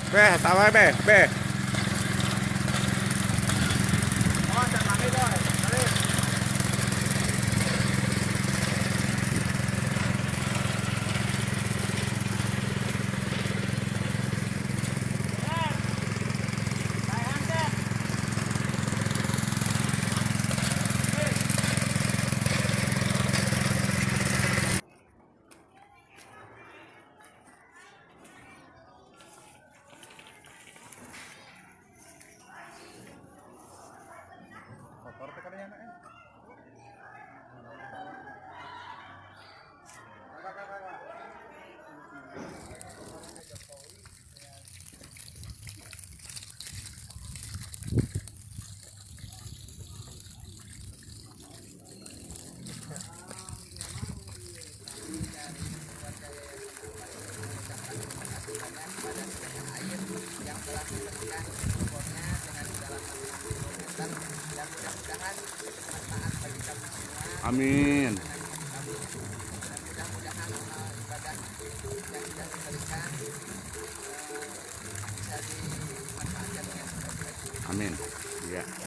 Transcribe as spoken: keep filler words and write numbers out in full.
Beh, tawar beh, beh. Thôi, chặt mặt đi rồi. Đi. Kotor tekannya anaknya. Amin. Amin. Ya.